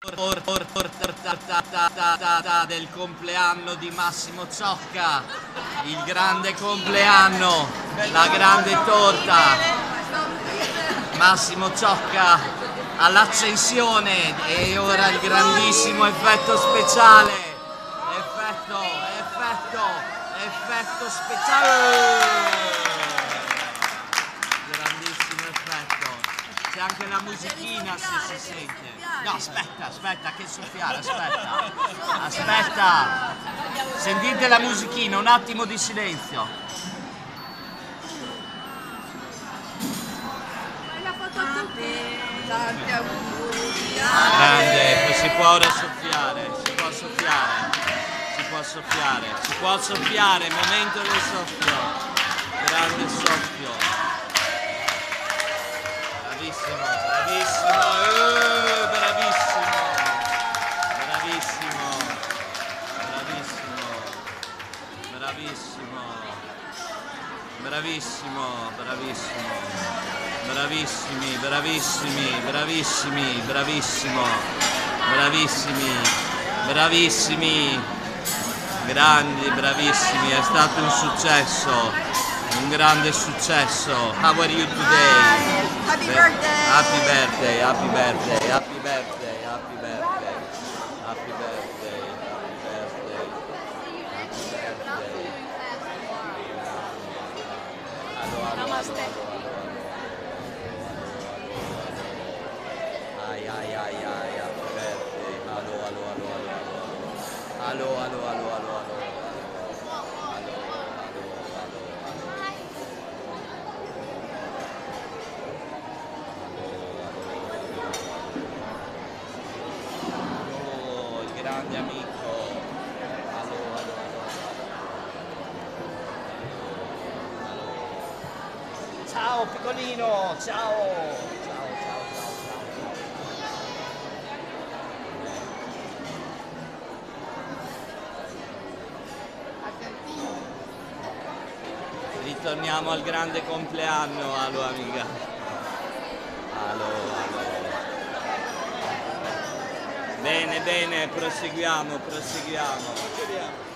Del compleanno di Massimo Ciocca, il grande compleanno, la grande torta. Massimo Ciocca all'accensione e ora il grandissimo effetto speciale. Effetto speciale. Grandissimo effetto. C'è anche la musichina se si sente. No, aspetta, che soffiare, aspetta. Sentite la musichina, un attimo di silenzio. Fai la foto a tutti. Tanti auguri. Grande, si può ora soffiare, si può soffiare, momento del soffio. Grande soffio. Bravissimo. Bravissimi, grandi, bravissimi, è stato un successo, un grande successo. How are you today? Happy birthday. Happy birthday. Namaste. Ai, happy birthday. Allo. Oh, il grande amico. Allo. Ciao piccolino, ciao. Ritorniamo al grande compleanno, allo amica. Allo. Bene, proseguiamo.